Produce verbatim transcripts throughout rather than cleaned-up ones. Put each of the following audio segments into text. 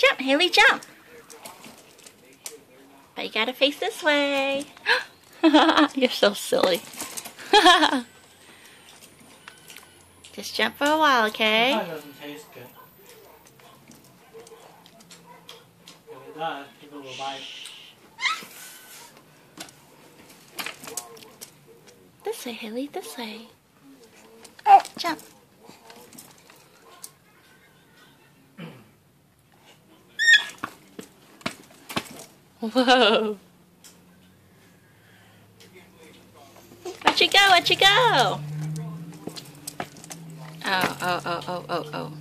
Jump, Hailey, jump. But you gotta face this way. You're so silly. Just jump for a while, okay? It probably doesn't taste good. If it does, people will buy it. This way, Hailey, this way. Jump. Whoa. Where'd you go? Where'd you go? Oh, oh, oh, oh, oh, oh.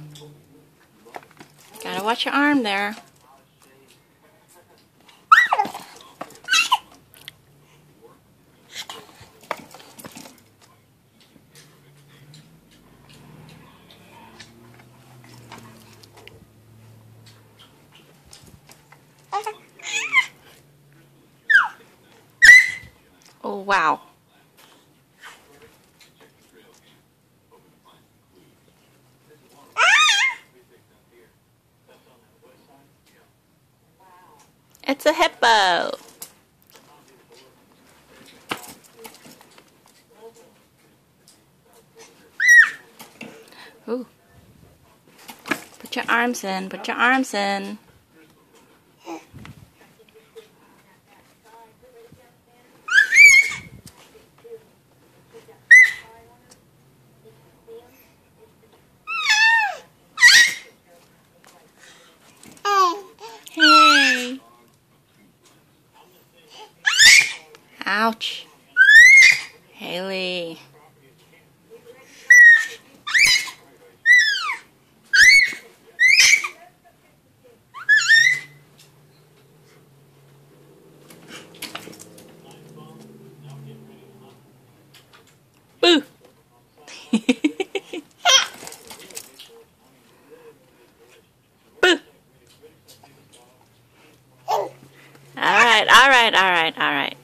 Gotta watch your arm there. Oh, wow. It's a hippo. Ooh. Put your arms in. Put your arms in. Hey. Ouch. Hailey. Boo. Boo. All right, all right, all right, all right.